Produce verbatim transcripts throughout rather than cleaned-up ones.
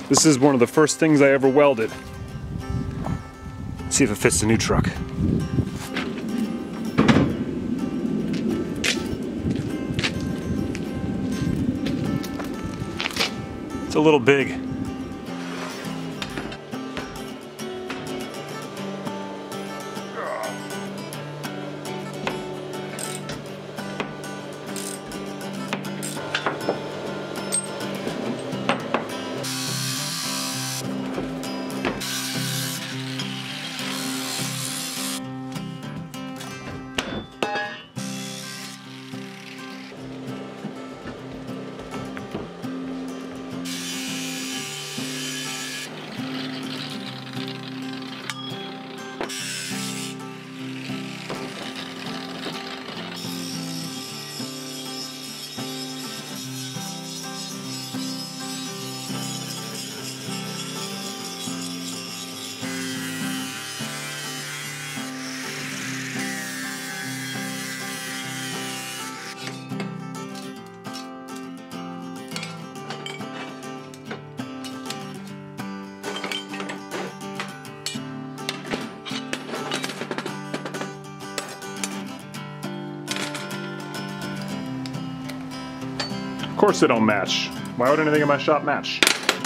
This is one of the first things I ever welded. Let's see if it fits the new truck. It's a little big. Of course they don't match. Why would anything in my shop match?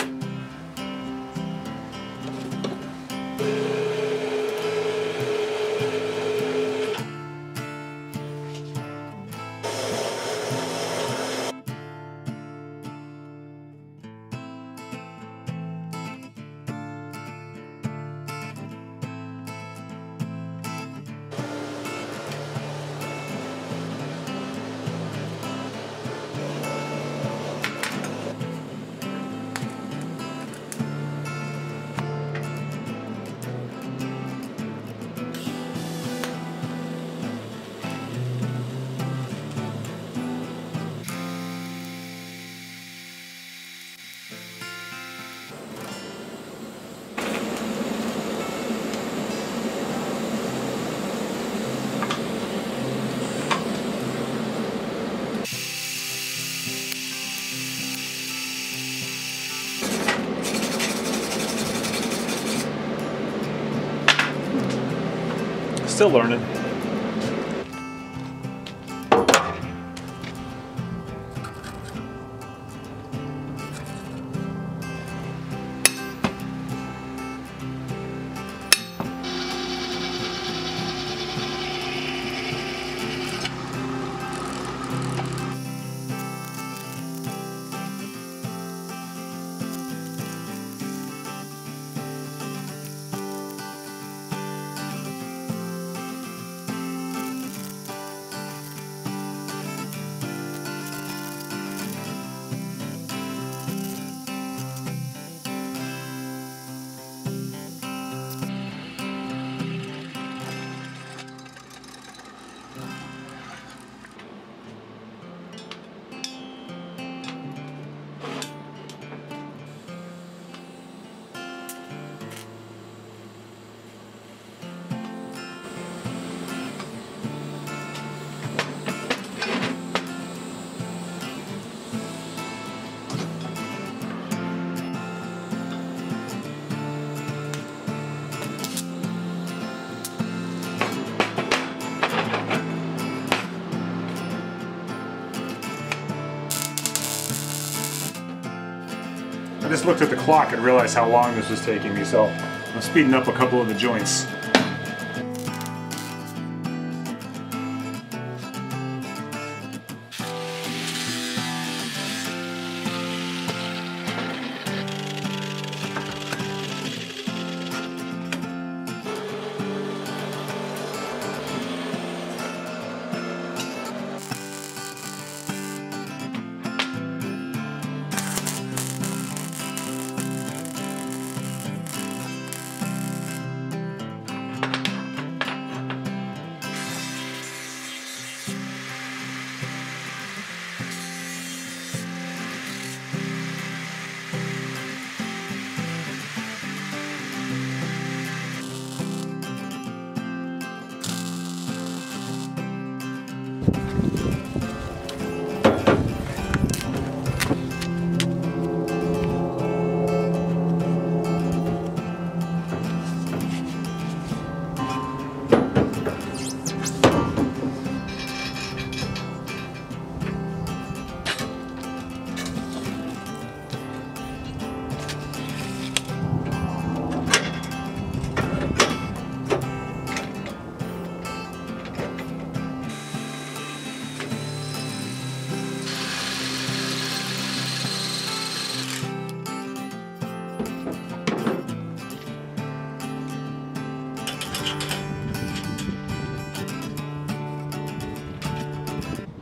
Still learning. I just looked at the clock and realized how long this was taking me, so I'm speeding up a couple of the joints.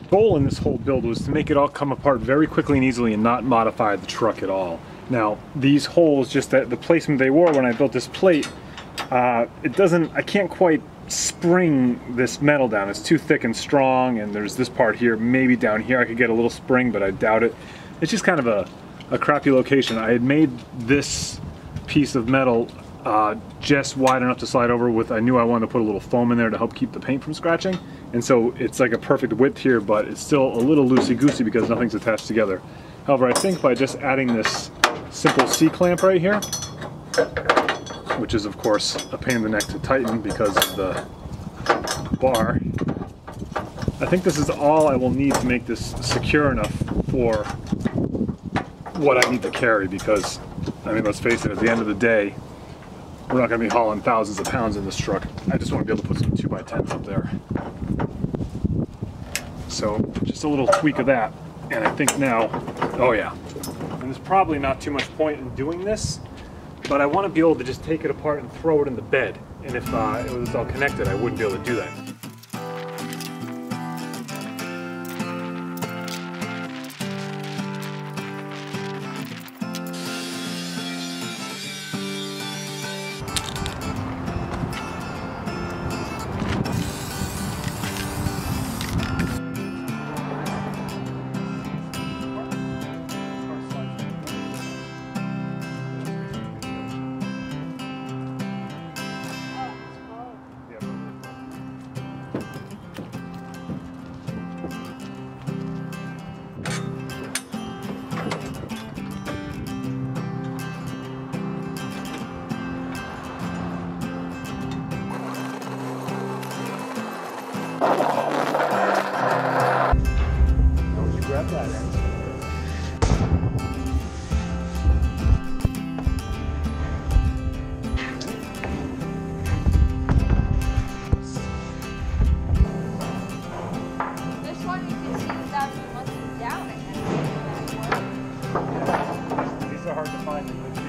goal in this whole build was to make it all come apart very quickly and easily and not modify the truck at all. Now, these holes, just that the placement they were when I built this plate, uh, it doesn't, I can't quite spring this metal down. It's too thick and strong, and there's this part here, maybe down here I could get a little spring, but I doubt it. It's just kind of a, a crappy location. I had made this piece of metal uh, just wide enough to slide over with. I knew I wanted to put a little foam in there to help keep the paint from scratching, and so it's like a perfect width here, but it's still a little loosey-goosey because nothing's attached together. However, I think by just adding this simple C-clamp right here, which is of course a pain in the neck to tighten because of the bar, I think this is all I will need to make this secure enough for what I need to carry, because, I mean, let's face it, at the end of the day, we're not going to be hauling thousands of pounds in this truck. I just want to be able to put some two by tens up there. So, just a little tweak of that, and I think now, oh yeah, and there's probably not too much point in doing this, but I want to be able to just take it apart and throw it in the bed, and if uh, it was all connected, I wouldn't be able to do that. Don't you grab that end. This one you can see without me looking down at it. These are hard to find in good shape.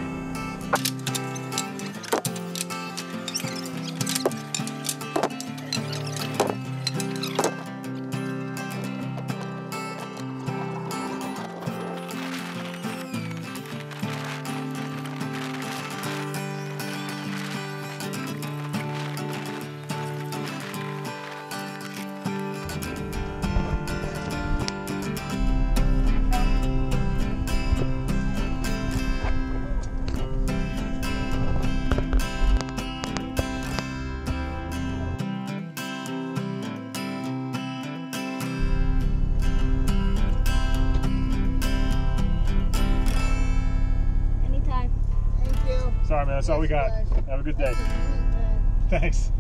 Sorry, man. That's all we got. Have a good day. Thanks.